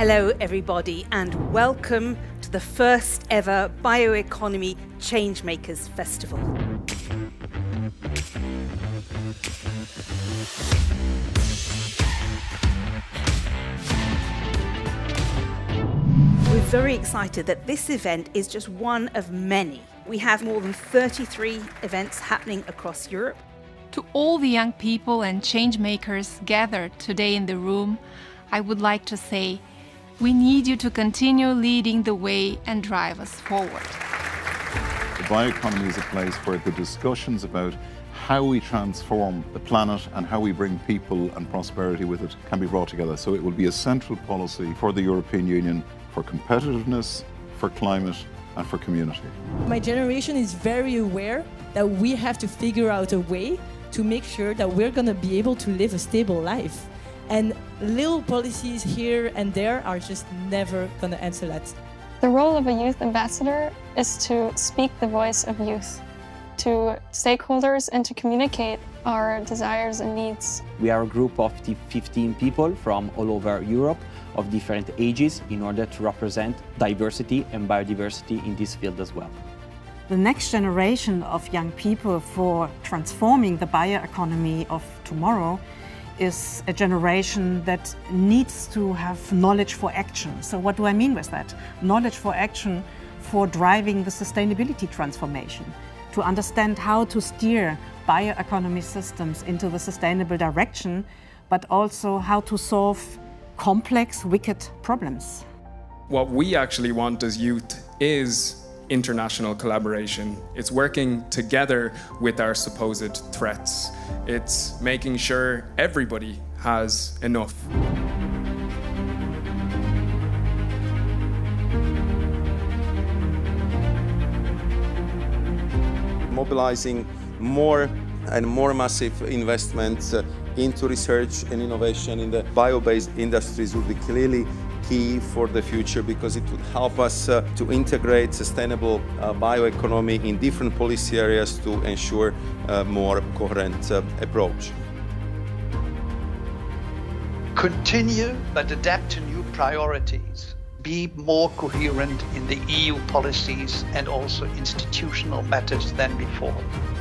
Hello everybody and welcome to the first ever Bioeconomy Changemakers Festival. We're very excited that this event is just one of many. We have more than 33 events happening across Europe. To all the young people and change makers gathered today in the room, I would like to say, we need you to continue leading the way and drive us forward. The bioeconomy is a place where the discussions about how we transform the planet and how we bring people and prosperity with it can be brought together. So it will be a central policy for the European Union for competitiveness, for climate and for community. My generation is very aware that we have to figure out a way to make sure that we're going to be able to live a stable life. And little policies here and there are just never going to answer that. The role of a youth ambassador is to speak the voice of youth to stakeholders and to communicate our desires and needs. We are a group of 15 people from all over Europe of different ages in order to represent diversity and biodiversity in this field as well. The next generation of young people for transforming the bioeconomy of tomorrow is a generation that needs to have knowledge for action. So what do I mean with that? Knowledge for action for driving the sustainability transformation, to understand how to steer bioeconomy systems into the sustainable direction, but also how to solve complex, wicked problems. What we actually want as youth is international collaboration. It's working together with our supposed threats. It's making sure everybody has enough. Mobilizing more and more massive investments into research and innovation in the bio-based industries will be clearly key for the future, because it would help us to integrate sustainable bioeconomy in different policy areas to ensure a more coherent approach. Continue but adapt to new priorities. Be more coherent in the EU policies and also institutional matters than before.